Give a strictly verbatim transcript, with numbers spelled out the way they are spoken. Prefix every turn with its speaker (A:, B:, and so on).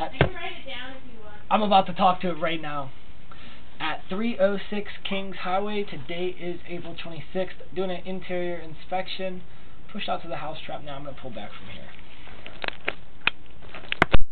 A: at,
B: I can write it down if you want.
A: I'm about to talk to it right now. At three oh six Kings Highway, today is April twenty-sixth, doing an interior inspection. Pushed out to the house trap now, I'm going to pull back from here.